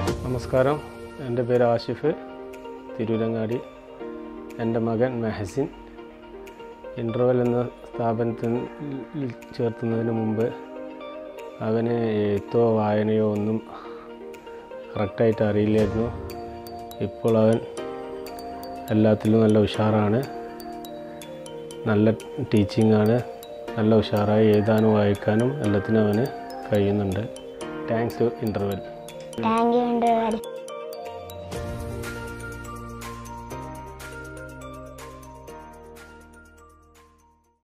നമസ്കാരം, എൻ്റെ പേര് ആഷിഫ് തിരൂരങ്ങാടി. എൻ്റെ മകൻ മെഹസിൻ ഇൻ്റർവെൽ എന്ന സ്ഥാപനത്തിൽ ചേർത്തുന്നതിന് മുമ്പ് അവന് എഴുത്തോ വായനയോ ഒന്നും കറക്റ്റായിട്ട് അറിയില്ലായിരുന്നു. ഇപ്പോൾ അവൻ എല്ലാത്തിലും നല്ല ഉഷാറാണ്, നല്ല ടീച്ചിങ്ങാണ്, നല്ല ഉഷാറായി എഴുതാനും വായിക്കാനും എല്ലാത്തിനും അവന് കഴിയുന്നുണ്ട്. Thanks to Interval. Thank you, Interval.